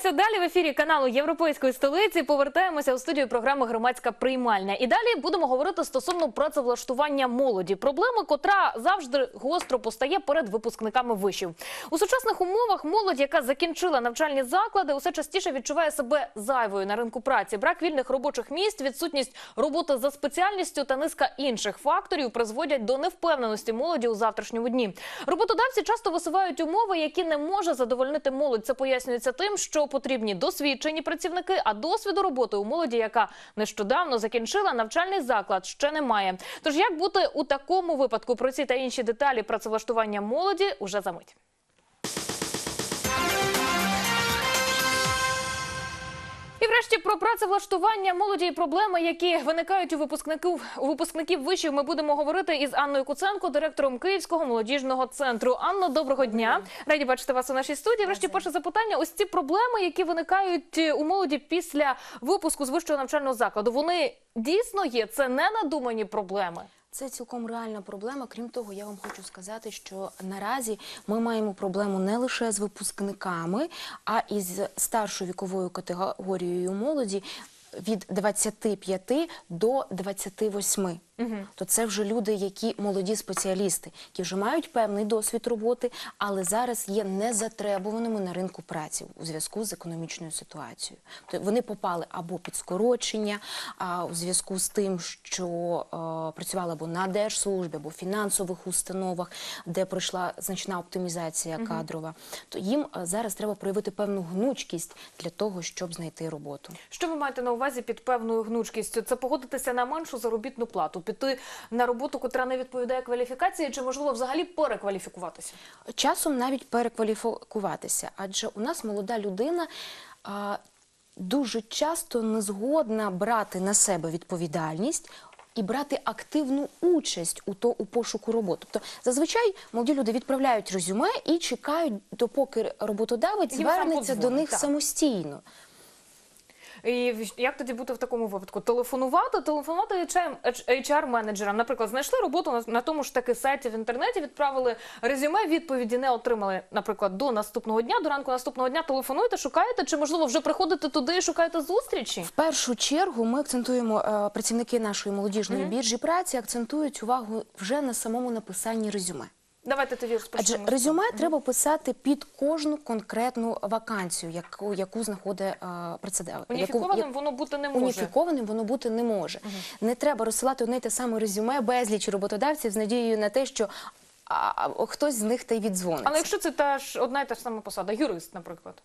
Рухаємося далі в ефірі каналу Європейської столиці. Повертаємося у студію програми «Громадська приймальня». І далі будемо говорити стосовно працевлаштування молоді. Проблема, котра завжди гостро постає перед випускниками вишів. У сучасних умовах молодь, яка закінчила навчальні заклади, усе частіше відчуває себе зайвою на ринку праці. Брак вільних робочих місць, відсутність роботи за спеціальністю та низка інших факторів призводять до невпевненості молоді у завтрашньому дні. Роботодавці часто висувають умови, які не може задовольнити молодь. Це пояснюється тим, що потрібні досвідчені працівники, а досвіду роботи у молоді, яка нещодавно закінчила навчальний заклад, ще немає. Тож як бути у такому випадку? Про ці та інші деталі працевлаштування молоді уже за мить. І врешті про працевлаштування молоді і проблеми, які виникають у випускників вишів, ми будемо говорити із Анною Куценко, директором Київського молодіжного центру. Анно, доброго дня. Раді бачити вас у нашій студії. Врешті перше запитання. Ось ці проблеми, які виникають у молоді після випуску з вищого навчального закладу, вони дійсно є? Це не надумані проблеми? Це цілком реальна проблема. Крім того, я вам хочу сказати, що наразі ми маємо проблему не лише з випускниками, а і з старшою віковою категорією молоді від 25 до 28. То це вже люди, які молоді спеціалісти, які вже мають певний досвід роботи, але зараз є незатребуваними на ринку праці у зв'язку з економічною ситуацією. Тобто вони попали або під скорочення, у зв'язку з тим, що працювали або на держслужбі, або в фінансових установах, де пройшла значна оптимізація кадрова. То їм зараз треба проявити певну гнучкість для того, щоб знайти роботу. Що ви маєте на увазі під певною гнучкістю? Це погодитися на меншу заробітну плату? Піти на роботу, котра не відповідає кваліфікації, чи, можливо, взагалі перекваліфікуватися? Часом навіть перекваліфікуватися, адже у нас молода людина дуже часто не згодна брати на себе відповідальність і брати активну участь у пошуку роботи. Тобто, зазвичай молоді люди відправляють резюме і чекають, допоки роботодавець звернеться до них самостійно. І як тоді бути в такому випадку? Телефонувати HR-менеджерам. Наприклад, знайшли роботу на тому ж таки сайті в інтернеті, відправили резюме, відповіді не отримали, наприклад, до наступного дня, до ранку наступного дня. Телефонуєте, шукаєте, чи, можливо, вже приходите туди і шукаєте зустрічі? В першу чергу ми акцентуємо, працівники нашої молодіжної біржі праці акцентують увагу вже на самому написанні резюме. Давайте тоді розпочнемо. Адже резюме треба писати під кожну конкретну вакансію, яку знаходить працедавець. Уніфікованим воно бути не може. Уніфікованим воно бути не може. Не треба розсилати одне й те саме резюме безліч роботодавців з надією на те, що хтось з них та й віддзвониться. Але якщо це одна й та ж сама посада, юрист, наприклад.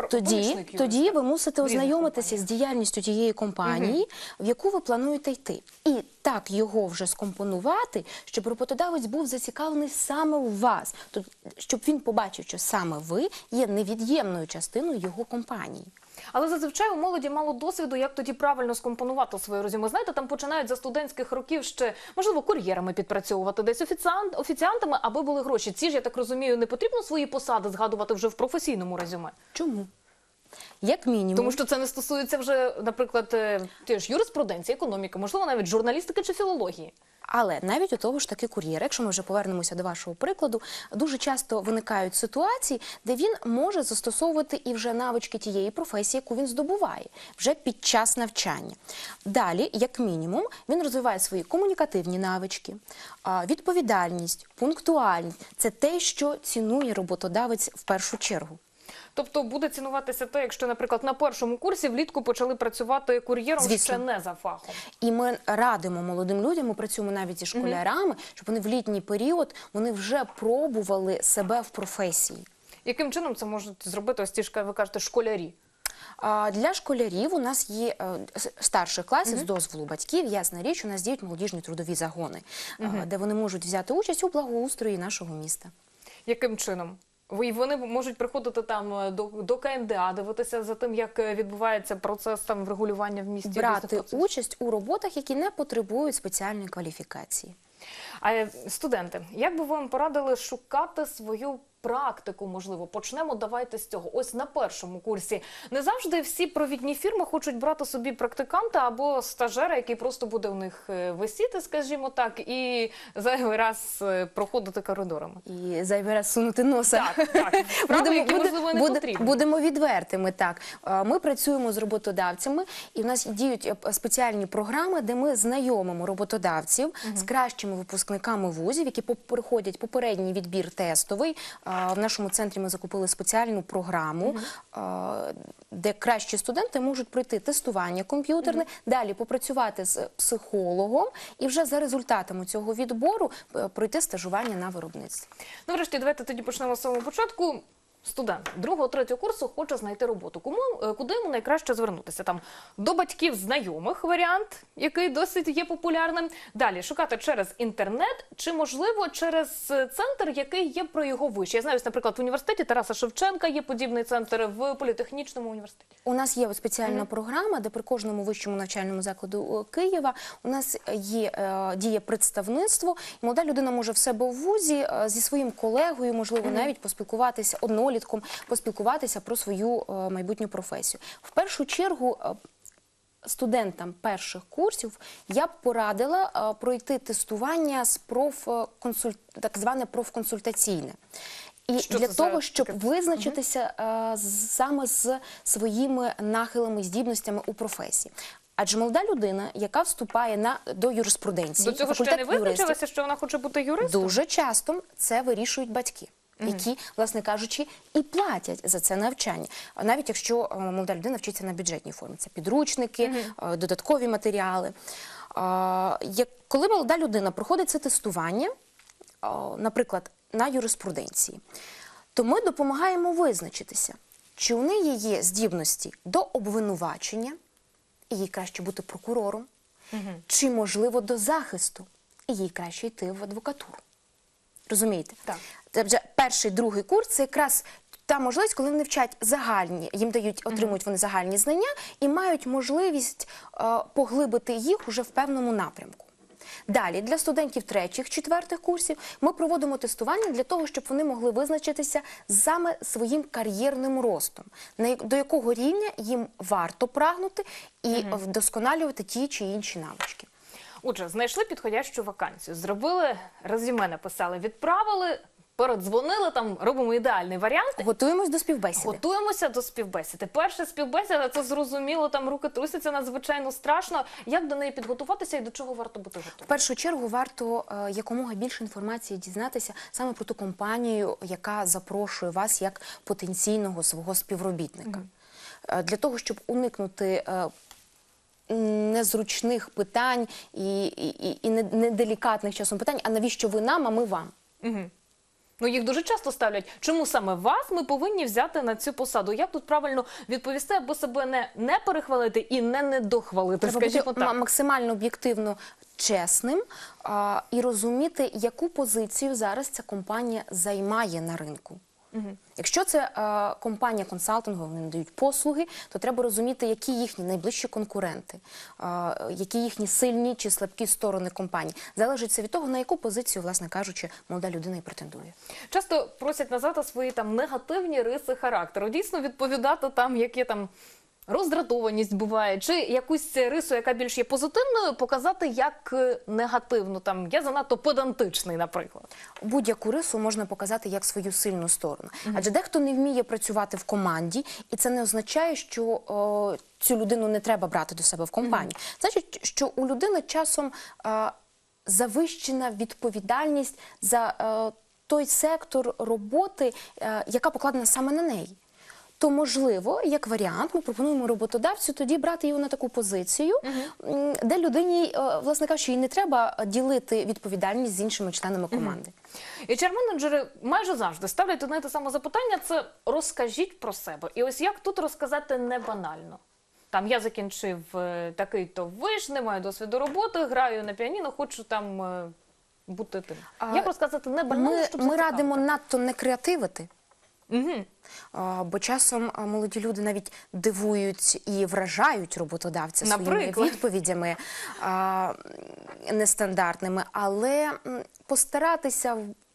Тоді ви мусите ознайомитися з діяльністю тієї компанії, в яку ви плануєте йти. І так його вже скомпонувати, щоб роботодавець був зацікавлений саме у вас. Тобто, щоб він побачив, що саме ви є невід'ємною частиною його компанії. Але зазвичай у молоді мало досвіду, як тоді правильно скомпонувати своє резюме. Знаєте, там починають за студентських років ще, можливо, кур'єрами підпрацьовувати, десь офіціантами, аби були гроші. Ці ж, я так розумію, не потрібно свої посади згадувати вже в професійному резюме? Чому? Як мінімум. Тому що це не стосується вже, наприклад, юриспруденції, економіки, можливо, навіть журналістики чи філології. Але навіть у того ж таки кур'єра, якщо ми вже повернемося до вашого прикладу, дуже часто виникають ситуації, де він може застосовувати і вже навички тієї професії, яку він здобуває, вже під час навчання. Далі, як мінімум, він розвиває свої комунікативні навички, відповідальність, пунктуальність. Це те, що цінує роботодавець в першу чергу. Тобто буде цінуватися те, якщо, наприклад, на першому курсі влітку почали працювати кур'єром ще не за фахом. І ми радимо молодим людям, ми працюємо навіть зі школярами, щоб вони в літній період вони вже пробували себе в професії. Яким чином це можуть зробити ось ті ж, ви кажете, школярі? Для школярів у нас є старших класів з дозволу батьків, ясна річ, у нас діють молодіжні трудові загони, де вони можуть взяти участь у благоустрої нашого міста. Яким чином? І вони можуть приходити там до КМДА, дивитися за тим, як відбувається процес там врегулювання в місті. Брати участь у роботах, які не потребують спеціальної кваліфікації. А студенти, як би ви їм порадили шукати свою практику, можливо, почнемо давайте з цього. Ось на першому курсі не завжди всі провідні фірми хочуть брати собі практиканта або стажера, який просто буде у них висіти, скажімо так, і зайвий раз проходити коридорами. І зайвий раз сунути носа. Так. Справи, які, можливо, не потрібні. Будемо відвертими, так. Ми працюємо з роботодавцями, і в нас діють спеціальні програми, де ми знайомимо роботодавців з кращими випускниками вузів, які проходять попередній відбір тестовий. В нашому центрі ми закупили спеціальну програму, де кращі студенти можуть пройти тестування комп'ютерне, далі попрацювати з психологом і вже за результатами цього відбору пройти стажування на виробництві. Ну, врешті, давайте тоді почнемо з самого початку. Студент 2-3 курсу хоче знайти роботу. Куди йому найкраще звернутися? Там до батьків знайомих варіант, який досить є популярним. Далі шукати через інтернет чи, можливо, через центр, який є про його виші. Я знаю, наприклад, в університеті Тараса Шевченка є подібний центр, в політехнічному університеті. У нас є спеціальна програма, де при кожному вищому навчальному закладу Києва у нас діє представництво. І молода людина може в себе в вузі зі своїм колегою, можливо, навіть поспілкуватися, однолітком, поспілкуватися про свою майбутню професію. В першу чергу студентам перших курсів я б порадила пройти тестування з так зване профконсультаційне. І Що для це того, за щоб таке? визначитися саме з своїми нахилами, здібностями у професії. Адже молода людина, яка вступає до юриспруденції, До цього ще не визначилася, що вона хоче бути юристом? дуже часто це вирішують батьки, які, власне кажучи, і платять за це навчання. Навіть якщо молода людина вчиться на бюджетній формі. Це підручники, додаткові матеріали. Коли молода людина проходить це тестування, наприклад, на юриспруденції, то ми допомагаємо визначитися, чи у неї є здібності до обвинувачення, і їй краще бути прокурором, чи, можливо, до захисту, і їй краще йти в адвокатуру. Розумієте? Так. Тобто перший, другий курс – це якраз та можливість, коли вони вчать загальні, їм отримують вони загальні знання і мають можливість поглибити їх уже в певному напрямку. Далі, для студентів 3-4 курсів ми проводимо тестування для того, щоб вони могли визначитися саме своїм кар'єрним ростом, до якого рівня їм варто прагнути і вдосконалювати ті чи інші навички. Отже, знайшли підходящу вакансію, зробили резюме, написали, відправили, передзвонили, там робимо ідеальний варіант. Готуємось до співбесіди. Готуємося до співбесіди. Перша співбесіда, це зрозуміло, там руки трусяться, надзвичайно страшно. Як до неї підготуватися і до чого варто бути готовим? В першу чергу варто якомога більше інформації дізнатися саме про ту компанію, яка запрошує вас як потенційного свого співробітника. Для того, щоб уникнути незручних питань і неделікатних часом питань, а навіщо ви нам, а ми вам. Ну, їх дуже часто ставлять. Чому саме вас ми повинні взяти на цю посаду? Як тут правильно відповісти, аби себе не перехвалити і не недохвалити, Треба скажімо бути так? максимально об'єктивно чесним і розуміти, яку позицію зараз ця компанія займає на ринку. Якщо це компанія консалтингова, вони надають послуги, то треба розуміти, які їхні найближчі конкуренти, які їхні сильні чи слабкі сторони компанії. Залежить це від того, на яку позицію, власне кажучи, молода людина і претендує. Часто просять назвати свої там негативні риси характеру. Дійсно відповідати там, які там роздратованість буває, чи якусь рису, яка більш є позитивною, показати як негативну. Там я занадто педантичний, наприклад. Будь-яку рису можна показати як свою сильну сторону. Адже дехто не вміє працювати в команді, і це не означає, що цю людину не треба брати до себе в компанію. Значить, що у людини часом завищена відповідальність за той сектор роботи, яка покладена саме на неї. То, можливо, як варіант, ми пропонуємо роботодавцю тоді брати його на таку позицію, де людині, власне кажучи, їй не треба ділити відповідальність з іншими членами команди. HR-менеджери майже завжди ставлять одне і те саме запитання – це «розкажіть про себе». І ось як тут розказати не банально? Там я закінчив такий-то виш, не маю досвіду роботи, граю на піаніно, хочу там бути тим. Як розказати не банально, щоб Ми радимо надто не креативити. Угу. Бо часом молоді люди навіть дивують і вражають роботодавця своїми відповідями нестандартними, але постаратися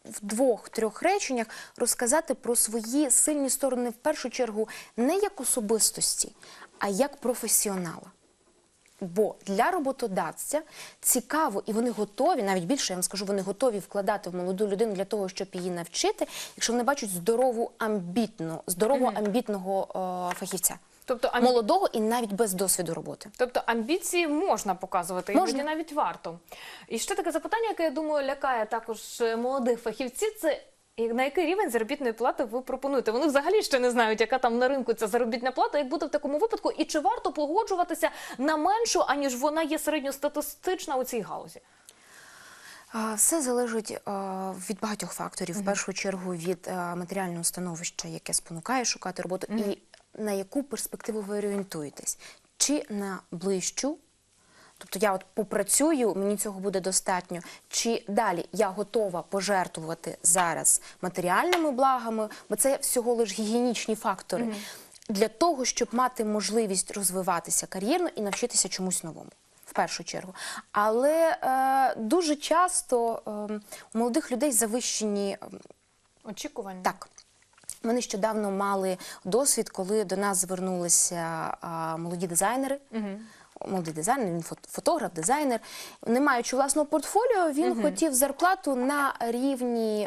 в 2-3 реченнях розказати про свої сильні сторони в першу чергу не як особистості, а як професіонала. Бо для роботодавця цікаво, і вони готові, навіть більше, я вам скажу, вони готові вкладати в молоду людину для того, щоб її навчити, якщо вони бачать здорового, амбітного фахівця. Тобто Молодого і навіть без досвіду роботи. Тобто амбіції можна показувати, іноді навіть варто. І ще таке запитання, яке, я думаю, лякає також молодих фахівців, це на який рівень заробітної плати ви пропонуєте? Вони взагалі ще не знають, яка там на ринку ця заробітна плата, як буде в такому випадку, і чи варто погоджуватися на меншу, аніж вона є середньостатистична у цій галузі? Все залежить від багатьох факторів. В першу чергу від матеріального становища, яке спонукає шукати роботу, і на яку перспективу ви орієнтуєтесь. Чи на ближчу, тобто я от попрацюю, мені цього буде достатньо, чи далі я готова пожертвувати зараз матеріальними благами, бо це всього лиш гігієнічні фактори, для того, щоб мати можливість розвиватися кар'єрно і навчитися чомусь новому. В першу чергу. Але дуже часто у молодих людей завищені очікування. Так. Ми нещодавно мали досвід, коли до нас звернулися молоді дизайнери. Молодий дизайнер, він фотограф, дизайнер. Не маючи власного портфоліо, він хотів зарплату на рівні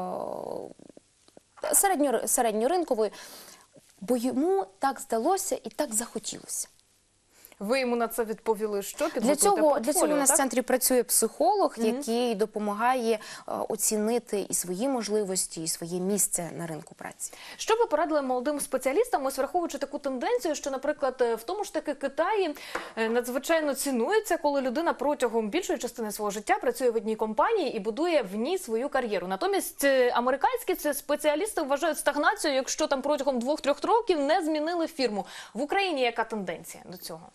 середньоринкової, бо йому так здалося і так захотілося. Ви йому на це відповіли, що Для цього у нас в центрі працює психолог, який допомагає оцінити і свої можливості, і своє місце на ринку праці. Що ви порадили молодим спеціалістам, ось враховуючи таку тенденцію, що, наприклад, в тому ж таки Китаї надзвичайно цінується, коли людина протягом більшої частини свого життя працює в одній компанії і будує в ній свою кар'єру. Натомість американські спеціалісти вважають стагнацію, якщо там протягом 2-3 років не змінили фірму. В Україні яка тенденція до цього?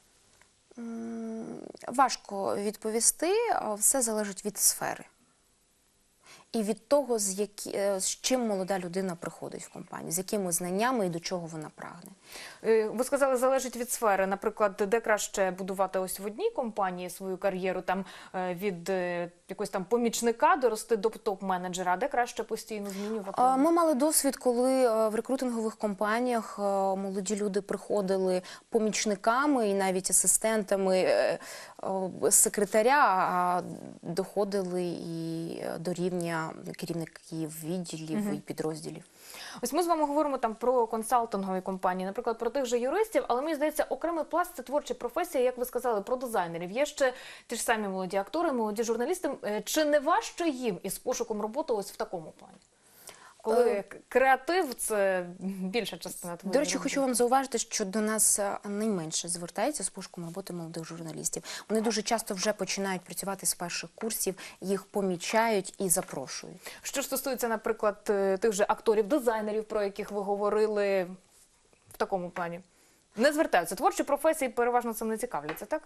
Важко відповісти, все залежить від сфери. І від того, з чим молода людина приходить в компанію, з якими знаннями і до чого вона прагне. Ви сказали, залежить від сфери. Наприклад, де краще будувати ось в одній компанії свою кар'єру, там від якогось там помічника дорости до топ-менеджера, а де краще постійно змінювати? Ми мали досвід, коли в рекрутингових компаніях молоді люди приходили помічниками і навіть асистентами секретаря, а доходили і до рівня керівників відділів і підрозділів. Ось ми з вами говоримо там про консалтингові компанії, наприклад, про тих же юристів, але мені здається, окремий пласт – це творчі професії, як ви сказали, про дизайнерів. Є ще ті ж самі молоді актори, молоді журналісти. Чи не важче їм із пошуком роботи ось в такому плані? Коли креатив – це більша частина твоєї До речі, роботи. хочу вам зауважити, що до нас найменше звертаються з пошуком роботи молодих журналістів. Вони дуже часто вже починають працювати з перших курсів, їх помічають і запрошують. Що ж стосується, наприклад, тих же акторів, дизайнерів, про яких ви говорили в такому плані? Не звертаються. Творчі професії переважно цим не цікавляться, так?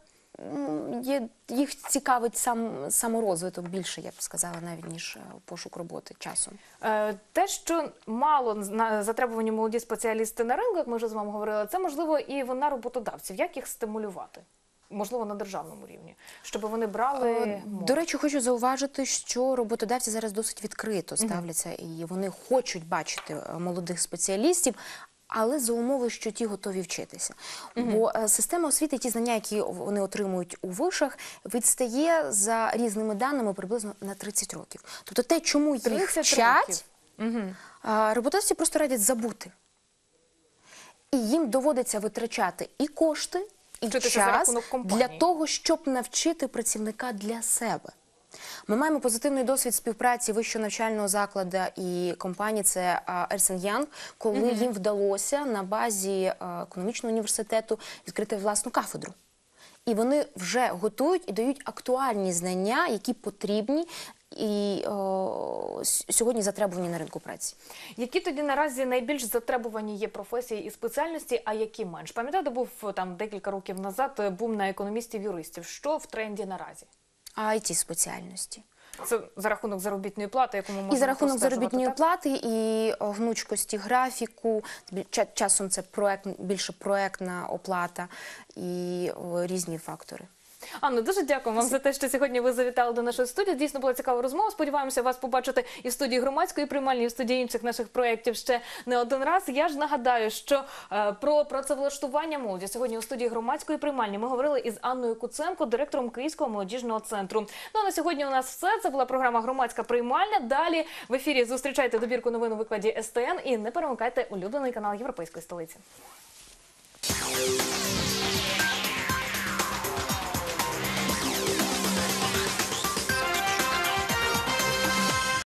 Їх цікавить саморозвиток більше, я б сказала, навіть, ніж пошук роботи часом. Те, що мало затребувані молоді спеціалісти на ринку, як ми вже з вами говорили, це, можливо, і вина роботодавців. Як їх стимулювати? Можливо, на державному рівні, щоб вони брали... До речі, хочу зауважити, що роботодавці зараз досить відкрито ставляться, і вони хочуть бачити молодих спеціалістів, але за умови, що ті готові вчитися. Бо система освіти, ті знання, які вони отримують у вишах, відстає за різними даними приблизно на 30 років. Тобто те, чому їх вчать, роботодавці просто радять забути. І їм доводиться витрачати і кошти, і час для того, щоб навчити працівника для себе. Ми маємо позитивний досвід співпраці вищого навчального закладу і компанії, це Ernst & Young, коли їм вдалося на базі економічного університету відкрити власну кафедру. І вони вже готують і дають актуальні знання, які потрібні і сьогодні затребувані на ринку праці. Які тоді наразі найбільш затребувані є професії і спеціальності, а які менш? Пам'ятаєте, був там декілька років назад бум на економістів-юристів. Що в тренді наразі? IT-спеціальності. Це за рахунок заробітної плати, яку ми можемо і за рахунок простежувати, заробітної так? плати, і гнучкості графіку, часом це більше проектна оплата і різні фактори. Анно, дуже дякую вам за те, що сьогодні ви завітали до нашої студії. Дійсно була цікава розмова. Сподіваємося вас побачити і в студії громадської приймальні, і в студії інших наших проєктів ще не один раз. Я ж нагадаю, що про працевлаштування молоді сьогодні у студії громадської приймальні ми говорили із Анною Куценко, директором Київського молодіжного центру. Ну а на сьогодні у нас все. Це була програма «Громадська приймальня». Далі в ефірі зустрічайте добірку новин у викладі СТН і не перемикайте улюблений канал Європейської столиці.